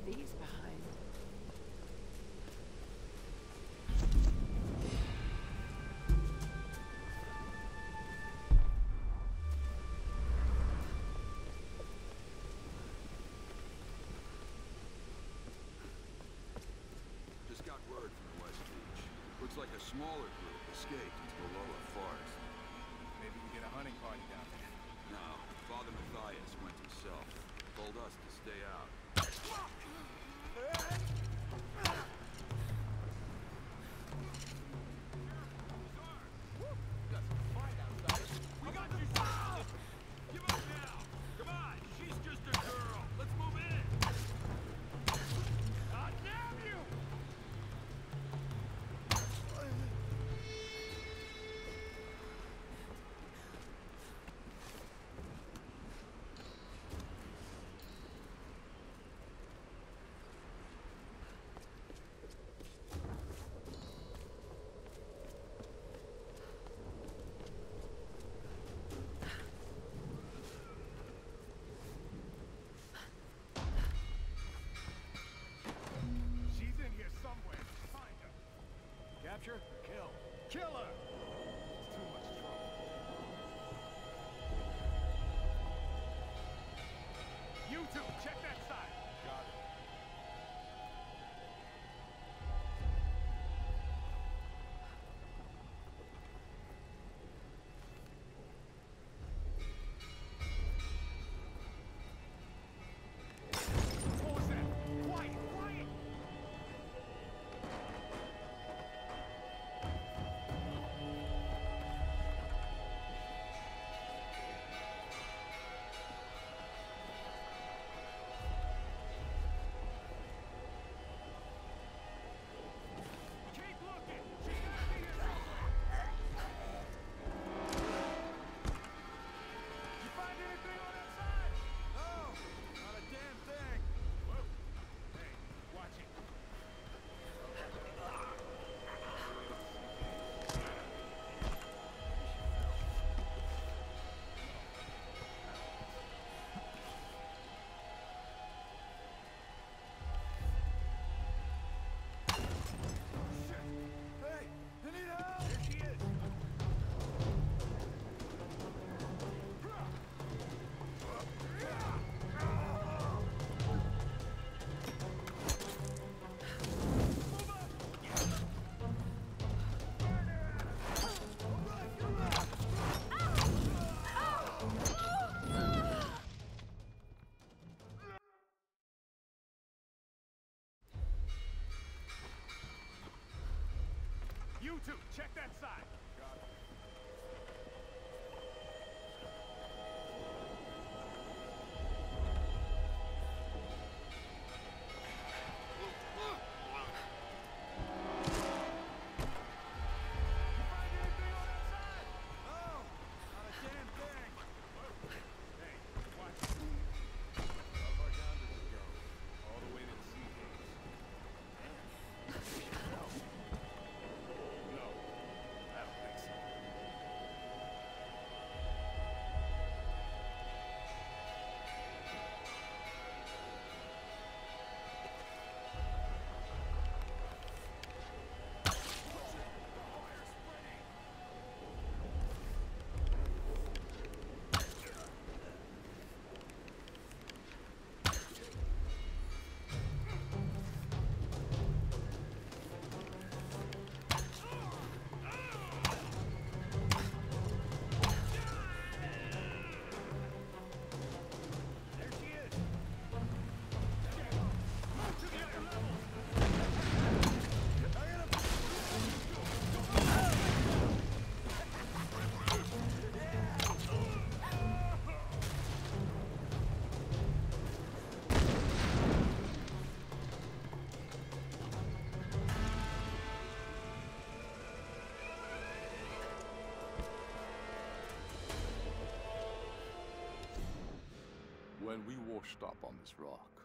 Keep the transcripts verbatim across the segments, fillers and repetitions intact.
left these behind. Just got word from the West Beach. Looks like a smaller group escaped into the lower forest. Maybe we get a hunting party down there. No, Father Matthias went himself. Told us to stay out. Got some fight outside. We got you, son! Give up now! Come on, she's just a girl. Let's move in. God damn you! She's in here somewhere. Find her. Capture or kill? Kill her! It's too much trouble. You two, check that side. Got it. What was that? Quiet, quiet! Keep looking! She gotta be here somewhere! You find anything on that side? No, not a damn thing. Whoa! Hey, watch it. Hey, I need help! There she is. You two, check that side. Got it. You find anything on that side? No, not a damn thing. Hey, watch it. How far down does it go? All the way to the sea haze. Damn. We should help. No, I don't think so. Fire spreading! There she is! Move to the upper level! When we washed up on this rock,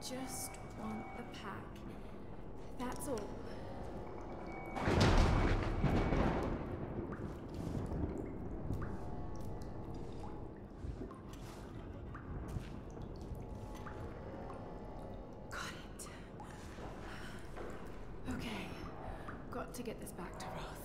just want the pack. That's all. Got it. Okay. Got to get this back to Roth.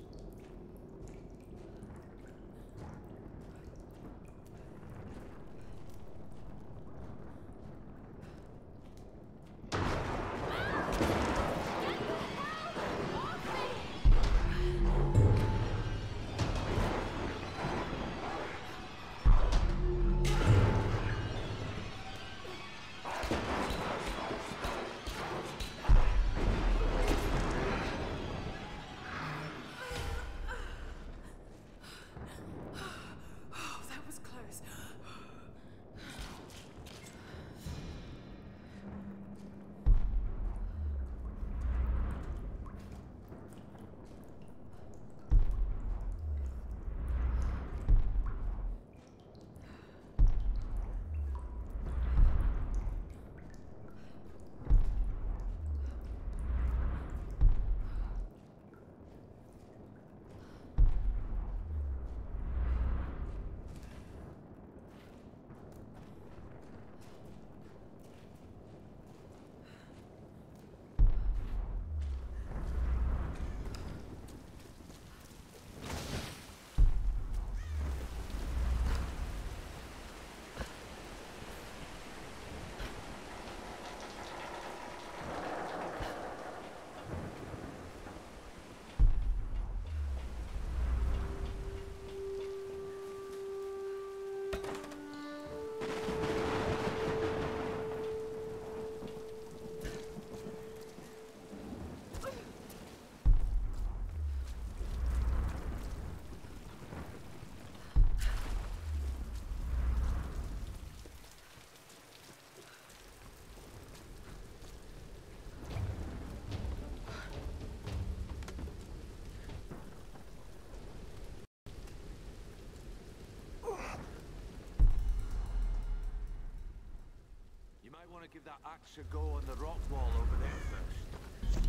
I want to give that axe a go on the rock wall over there first.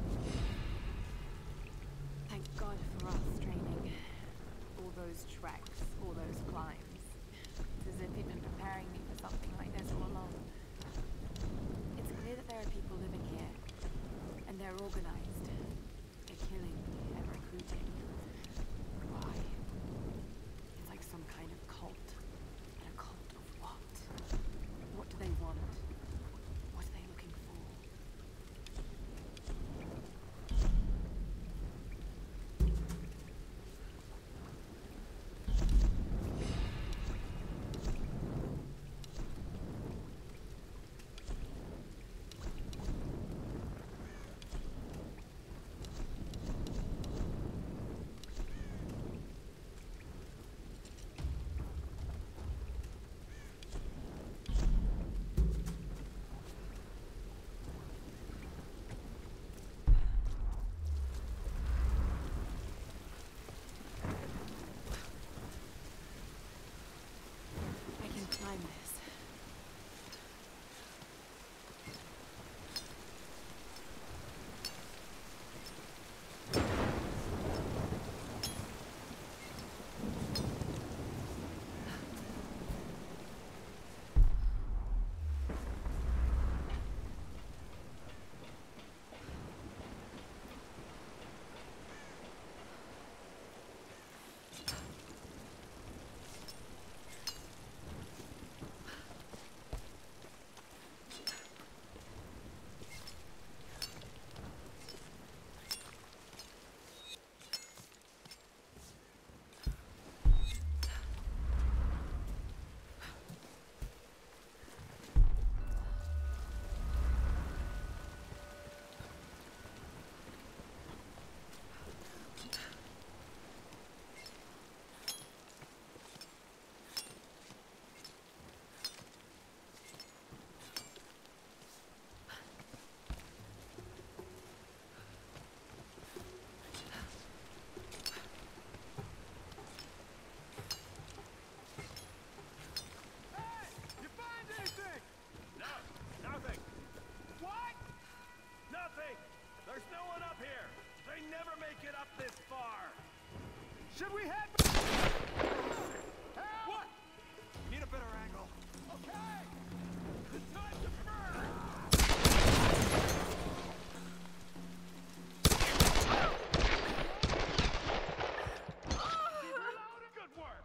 Thank God for us training. All those treks, all those climbs. It's as if you've been preparing me for something like this all along. It's clear that there are people living here, and they're organized. They're killing and recruiting. Why? It's like some kind of cult. And a cult of what? What do they want? What are they looking for? Should we head? Help! What? Need a better angle. Okay. It's time to burn. Good work.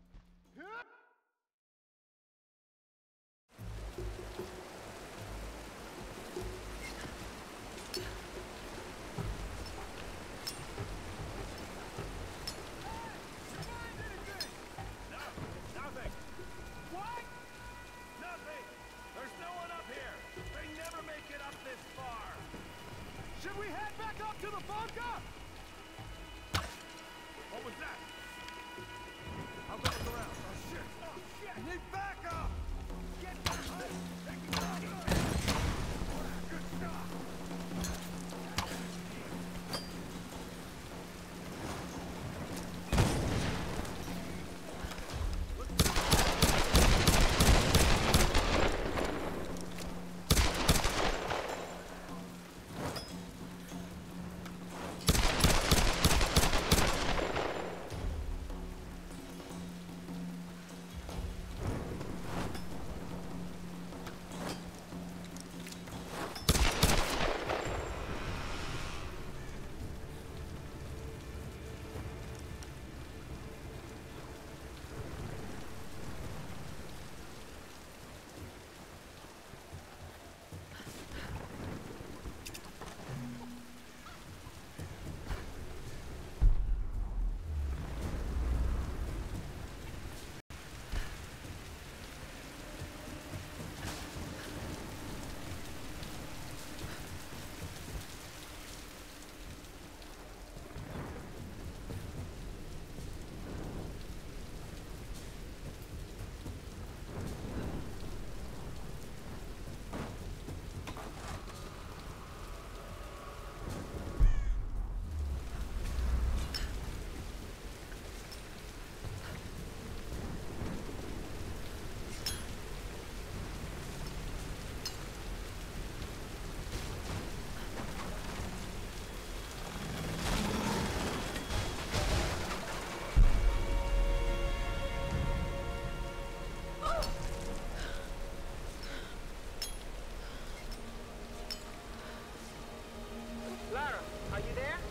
Nothing. What? Nothing. There's no one up here. They never make it up this far. Should we head back up to the bunker? What was that? I'll go look around. Oh shit! Oh shit! I need backup! Get behind! Good stuff! Lara, are you there?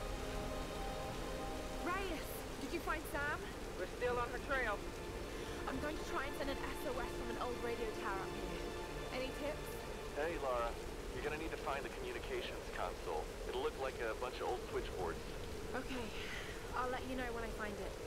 Reyes, did you find Sam? We're still on her trail. I'm going to try and send an S O S from an old radio tower up here. Any tips? Hey, Lara. You're gonna need to find the communications console. It'll look like a bunch of old switchboards. Okay, I'll let you know when I find it.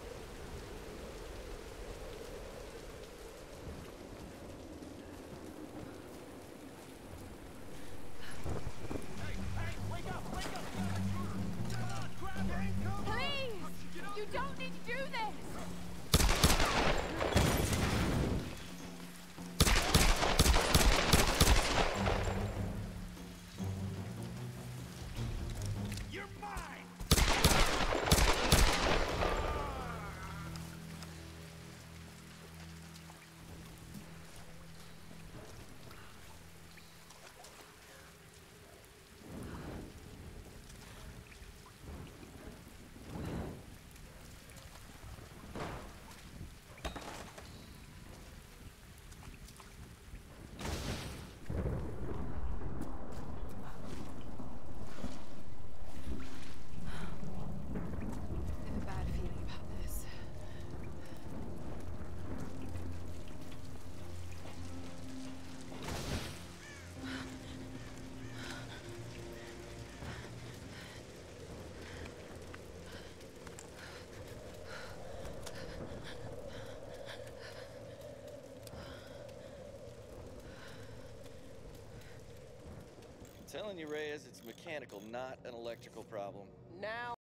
Hey, hey, wake up, wake up! Come on, grab her! Come on! Please! You don't need to do this! You're mine! I have a bad feeling about this. I'm telling you, Reyes, it's mechanical, not an electrical problem. Now